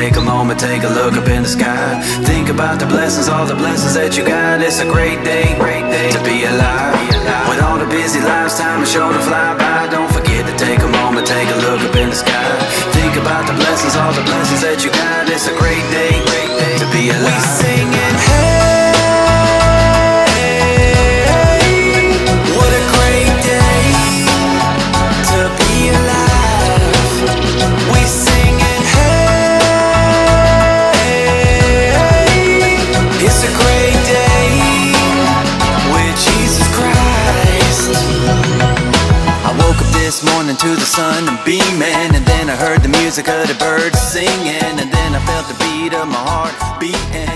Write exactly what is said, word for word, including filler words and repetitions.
take a moment, take a look up in the sky. Think about the blessings, all the blessings that you got. It's a great day, great day to be alive. With all the busy lives, time is sure to fly by. Don't forget to take a moment, take a look up in the sky. Think about the blessings, all the blessings that you got. It's a great day, great day to be alive. We singing, hey. This morning to the sun and beaming, and then I heard the music of the birds singing, and then I felt the beat of my heart beating.